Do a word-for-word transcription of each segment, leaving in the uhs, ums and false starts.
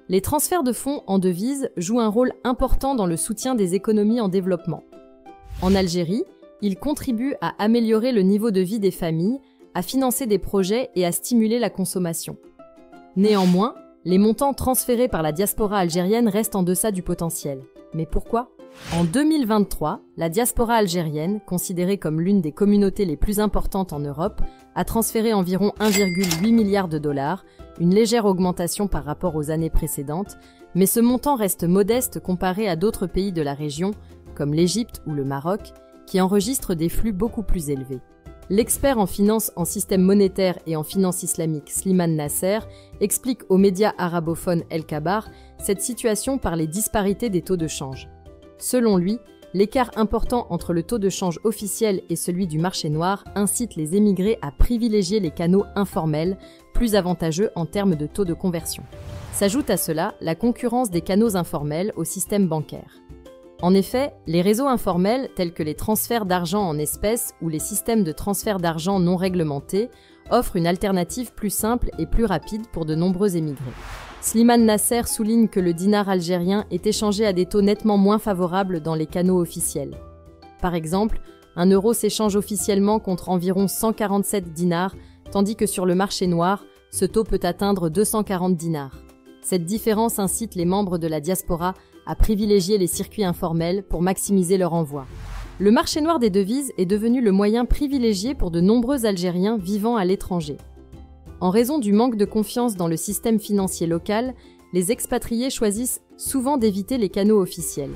Les transferts de fonds en devises jouent un rôle important dans le soutien des économies en développement. En Algérie, ils contribuent à améliorer le niveau de vie des familles, à financer des projets et à stimuler la consommation. Néanmoins, les montants transférés par la diaspora algérienne restent en deçà du potentiel. Mais pourquoi ? En deux mille vingt-trois, la diaspora algérienne, considérée comme l'une des communautés les plus importantes en Europe, a transféré environ un virgule huit milliard de dollars, une légère augmentation par rapport aux années précédentes, mais ce montant reste modeste comparé à d'autres pays de la région, comme l'Égypte ou le Maroc, qui enregistrent des flux beaucoup plus élevés. L'expert en finance, en système monétaire et en finance islamique Slimane Nasser explique aux médias arabophones El Kabar cette situation par les disparités des taux de change. Selon lui, l'écart important entre le taux de change officiel et celui du marché noir incite les émigrés à privilégier les canaux informels, plus avantageux en termes de taux de conversion. S'ajoute à cela la concurrence des canaux informels au système bancaire. En effet, les réseaux informels tels que les transferts d'argent en espèces ou les systèmes de transfert d'argent non réglementés offrent une alternative plus simple et plus rapide pour de nombreux émigrés. Slimane Nasser souligne que le dinar algérien est échangé à des taux nettement moins favorables dans les canaux officiels. Par exemple, un euro s'échange officiellement contre environ cent quarante-sept dinars, tandis que sur le marché noir, ce taux peut atteindre deux cent quarante dinars. Cette différence incite les membres de la diaspora à privilégier les circuits informels pour maximiser leur envoi. Le marché noir des devises est devenu le moyen privilégié pour de nombreux Algériens vivant à l'étranger. En raison du manque de confiance dans le système financier local, les expatriés choisissent souvent d'éviter les canaux officiels.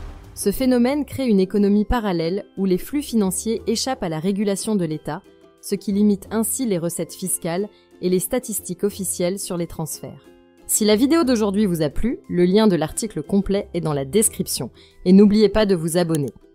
Ce phénomène crée une économie parallèle où les flux financiers échappent à la régulation de l'État, ce qui limite ainsi les recettes fiscales et les statistiques officielles sur les transferts. Si la vidéo d'aujourd'hui vous a plu, le lien de l'article complet est dans la description et n'oubliez pas de vous abonner.